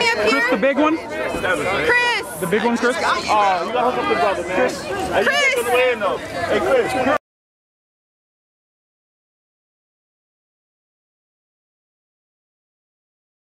me up here? Chris, the big one? Chris! The big one, Chris? Oh, you gotta hook up the brother, man. Chris! Hey, you get in the way, though. Hey, Chris.